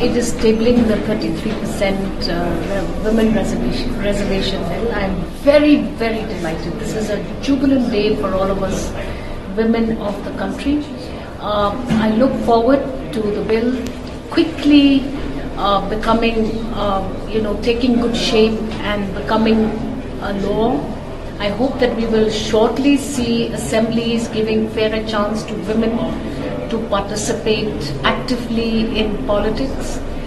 it is tabling the 33% women reservation bill. I am very, very delighted. This is a jubilant day for all of us women of the country. I look forward to the bill quickly becoming, taking good shape and becoming a law. I hope that we will shortly see assemblies giving fairer chance to women to participate actively in politics.